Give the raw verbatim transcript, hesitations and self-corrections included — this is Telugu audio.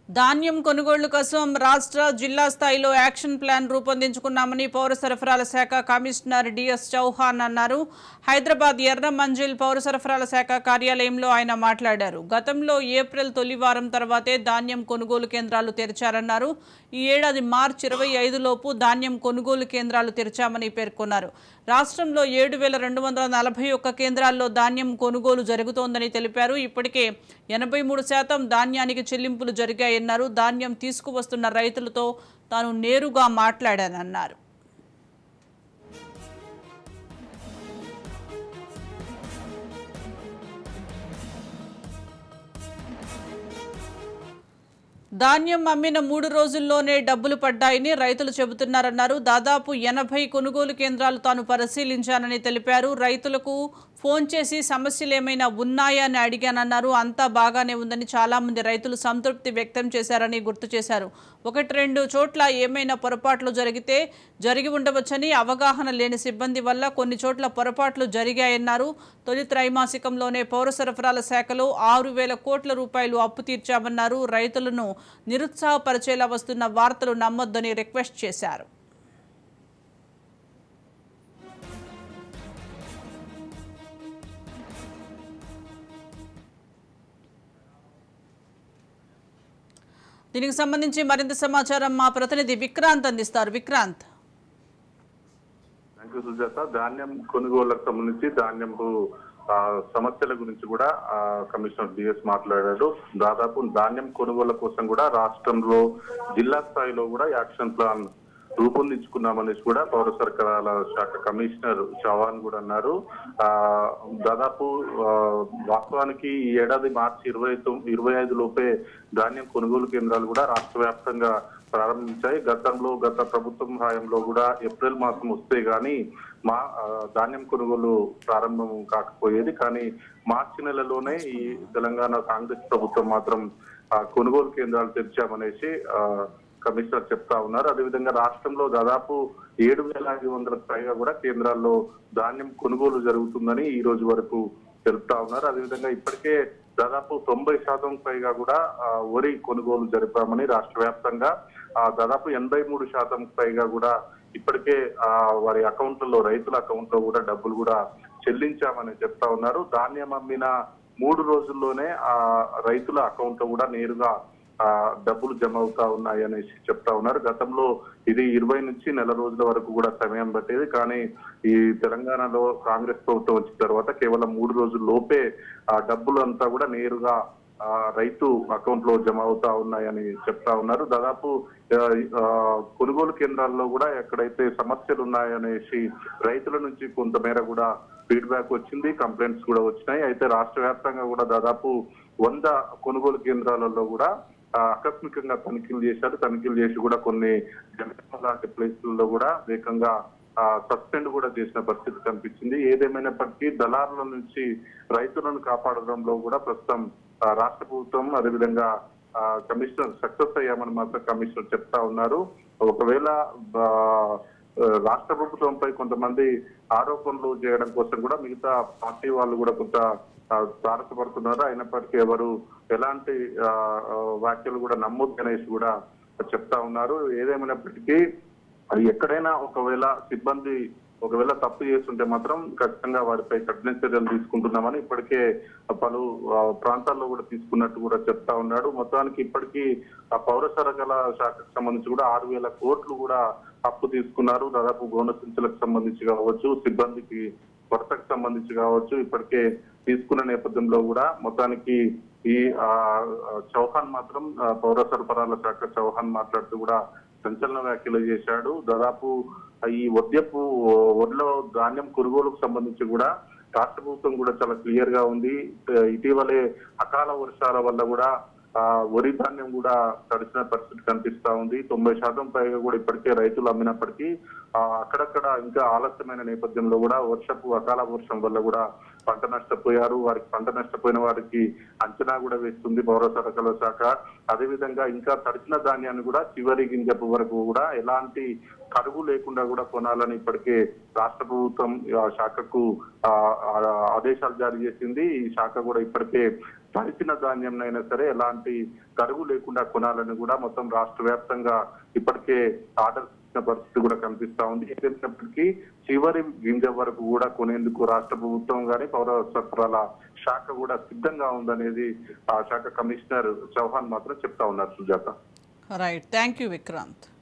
ధాన్యం కొనుగోళ్ల కోసం రాష్ట్ర జిల్లా స్థాయిలో యాక్షన్ ప్లాన్ రూపొందించుకున్నామని పౌర సరఫరాల శాఖ కమిషనర్ డిఎస్ చౌహాన్ అన్నారు. హైదరాబాద్ ఎర్ర మంజిల్ పౌర సరఫరాల శాఖ కార్యాలయంలో ఆయన మాట్లాడారు. గతంలో ఏప్రిల్ తొలి వారం తర్వాతే ధాన్యం కొనుగోలు కేంద్రాలు తెరిచారన్నారు. ఈ ఏడాది మార్చి ఇరవై ఐదు లోపు ధాన్యం కొనుగోలు కేంద్రాలు తెరిచామని పేర్కొన్నారు. రాష్ట్రంలో ఏడు వేల రెండు వందల నలభై ఒక్క కేంద్రాల్లో ధాన్యం కొనుగోలు జరుగుతోందని తెలిపారు. ఇప్పటికే ఎనభై మూడు శాతం ధాన్యానికి చెల్లింపులు జరిగాయన్నారు. ధాన్యం తీసుకువస్తున్న రైతులతో తాను నేరుగా మాట్లాడానన్నారు. ధాన్యం అమ్మిన మూడు రోజుల్లోనే డబ్బులు పడ్డాయని రైతులు చెబుతున్నారన్నారు. దాదాపు ఎనభై కొనుగోలు కేంద్రాలు తాను పరిశీలించానని తెలిపారు. రైతులకు ఫోన్ చేసి సమస్యలు ఏమైనా ఉన్నాయా అని అడిగానన్నారు. అంతా బాగానే ఉందని చాలా మంది రైతులు సంతృప్తి వ్యక్తం చేశారని గుర్తు చేశారు. ఒకటి రెండు చోట్ల ఏమైనా పొరపాట్లు జరిగితే జరిగి ఉండవచ్చని, అవగాహన లేని సిబ్బంది వల్ల కొన్ని చోట్ల పొరపాట్లు జరిగాయన్నారు. తొలి త్రైమాసికంలోనే పౌర సరఫరాల శాఖలో ఆరు వేల కోట్ల రూపాయలు అప్పు తీర్చామన్నారు. రైతులను నిరుత్సాహపరిచేలా వస్తున్న వార్తలు నమ్మొద్దని రిక్వెస్ట్ చేశారు. దీనికి సంబంధించి మరింత సమాచారం మా ప్రతినిధి విక్రాంత్ అందిస్తారు. విక్రాంత్. Thank you Sujatha. ధాన్యం కొనుగోళ్లకు సంబంధించి ధాన్యం సమస్యల గురించి కూడా కమిషనర్ డిఎస్ మాట్లాడారు. దాదాపు ధాన్యం కొనుగోళ్ల కోసం కూడా రాష్ట్రంలో జిల్లా స్థాయిలో కూడా యాక్షన్ ప్లాన్ రూపొందించుకున్నామనేసి కూడా పౌర సరఫరాల శాఖ కమిషనర్ చౌహాన్ కూడా అన్నారు. ఆ దాదాపు వాస్తవానికి ఈ ఏడాది మార్చి ఇరవై ఇరవై ఐదు లోపే ధాన్యం కొనుగోలు కేంద్రాలు కూడా రాష్ట్ర వ్యాప్తంగా ప్రారంభించాయి. గతంలో గత ప్రభుత్వం హయాంలో కూడా ఏప్రిల్ మాసం వస్తే గానీ మా ధాన్యం కొనుగోలు ప్రారంభం కాకపోయేది. కానీ మార్చి నెలలోనే ఈ తెలంగాణ కాంగ్రెస్ ప్రభుత్వం మాత్రం కొనుగోలు కేంద్రాలు తెరిచామనేసి ఆ కమిషనర్ చెప్తా ఉన్నారు. అదేవిధంగా రాష్ట్రంలో దాదాపు ఏడు వేల ఐదు వందలకు పైగా కూడా కేంద్రాల్లో ధాన్యం కొనుగోలు జరుగుతుందని ఈ రోజు వరకు తెలుపుతా ఉన్నారు. అదేవిధంగా ఇప్పటికే దాదాపు తొంభై శాతం పైగా కూడా వరి కొనుగోలు జరిపామని, రాష్ట్ర వ్యాప్తంగా దాదాపు ఎనభై మూడు శాతం పైగా కూడా ఇప్పటికే ఆ వారి అకౌంట్లలో రైతుల అకౌంట్ లో కూడా డబ్బులు కూడా చెల్లించామని చెప్తా ఉన్నారు. ధాన్యం అమ్మిన మూడు రోజుల్లోనే ఆ రైతుల అకౌంట్ లో కూడా నేరుగా ఆ డబ్బులు జమ అవుతా ఉన్నాయి అనేసి చెప్తా ఉన్నారు. గతంలో ఇది ఇరవై నుంచి నెల రోజుల వరకు కూడా సమయం పట్టేది. కానీ ఈ తెలంగాణలో కాంగ్రెస్ ప్రభుత్వం వచ్చిన తర్వాత కేవలం మూడు రోజుల లోపే ఆ డబ్బులు అంతా కూడా నేరుగా ఆ రైతు అకౌంట్ లో జమ అవుతా ఉన్నాయని చెప్తా ఉన్నారు. దాదాపు కొనుగోలు కేంద్రాల్లో కూడా ఎక్కడైతే సమస్యలు ఉన్నాయనేసి రైతుల నుంచి కొంతమేర కూడా ఫీడ్బ్యాక్ వచ్చింది, కంప్లైంట్స్ కూడా వచ్చినాయి. అయితే రాష్ట్ర వ్యాప్తంగా కూడా దాదాపు వంద కొనుగోలు కేంద్రాలలో కూడా ఆకస్మికంగా తనిఖీలు చేశారు. తనిఖీలు చేసి కూడా కొన్ని జనరల్ లాంటి ప్లేసుల్లో కూడా వేగంగా సస్పెండ్ కూడా చేసిన పరిస్థితి కనిపించింది. ఏదేమైనప్పటికీ దళారుల నుంచి రైతులను కాపాడడంలో కూడా ప్రస్తుతం రాష్ట్ర ప్రభుత్వం అదేవిధంగా కమిషనర్ సక్సెస్ అయ్యామని మాత్రం కమిషనర్ చెప్తా ఉన్నారు. ఒకవేళ రాష్ట్ర ప్రభుత్వంపై కొంతమంది ఆరోపణలు చేయడం కోసం కూడా మిగతా పార్టీ వాళ్ళు కూడా కొంత తారసపడుతున్నారు. అయినప్పటికీ ఎవరు ఎలాంటి వ్యాఖ్యలు కూడా నమ్మొద్దు అనేసి కూడా చెప్తా ఉన్నారు. ఏదేమైనప్పటికీ ఎక్కడైనా ఒకవేళ సిబ్బంది ఒకవేళ తప్పు చేస్తుంటే మాత్రం ఖచ్చితంగా వారిపై కఠిన చర్యలు తీసుకుంటున్నామని ఇప్పటికే పలు ప్రాంతాల్లో కూడా తీసుకున్నట్టు కూడా చెప్తా ఉన్నాడు. మొత్తానికి ఇప్పటికీ ఆ పౌర సరఫరాల శాఖకు సంబంధించి కూడా ఆరు వేల కోట్లు కూడా అప్పు తీసుకున్నారు. దాదాపు గోనసించులకు సంబంధించి కావచ్చు, సిబ్బందికి కొరతకు సంబంధించి కావచ్చు ఇప్పటికే తీసుకున్న నేపథ్యంలో కూడా మొత్తానికి ఈ ఆ చౌహాన్ మాత్రం పౌర సరఫరాల శాఖ చౌహాన్ మాట్లాడుతూ కూడా సంచలన వ్యాఖ్యలు చేశాడు. దాదాపు ఈ వద్యపు వడ్లో ధాన్యం కొనుగోలుకు సంబంధించి కూడా రాష్ట్ర ప్రభుత్వం కూడా చాలా క్లియర్ గా ఉంది. ఇటీవలే అకాల వర్షాల వల్ల కూడా ఆ వరి ధాన్యం కూడా తడిసిన పరిస్థితి కనిపిస్తా ఉంది. తొంభై శాతం పైగా కూడా ఇప్పటికే రైతులు అమ్మినప్పటికీ ఆ అక్కడక్కడ ఇంకా ఆలస్యమైన నేపథ్యంలో కూడా వర్షపు అకాల వర్షం వల్ల కూడా పంట నష్టపోయారు. వారికి పంట నష్టపోయిన వారికి అంచనా కూడా వేస్తుంది పౌర సరఫరాల శాఖ. అదేవిధంగా ఇంకా తడిచిన ధాన్యాన్ని కూడా చివరి గింజపు వరకు కూడా ఎలాంటి కరువు లేకుండా కూడా కొనాలని ఇప్పటికే రాష్ట్ర ప్రభుత్వం శాఖకు ఆదేశాలు జారీ చేసింది. ఈ శాఖ కూడా ఇప్పటికే తడిసిన ధాన్యంనైనా సరే ఎలాంటి తరుగు లేకుండా కొనాలని కూడా మొత్తం రాష్ట్ర వ్యాప్తంగా ఇప్పటికే ఆర్డర్స్ ఇచ్చిన పరిస్థితి కూడా కనిపిస్తా ఉంది. ఏదైనప్పటికీ చివరి గింజ వరకు కూడా కొనేందుకు రాష్ట్ర ప్రభుత్వం కానీ పౌర సరఫరాల శాఖ కూడా సిద్ధంగా ఉందనేది ఆ శాఖ కమిషనర్ చౌహాన్ మాత్రం చెప్తా ఉన్నారు. Sujatha. Right, thank you Vikrant.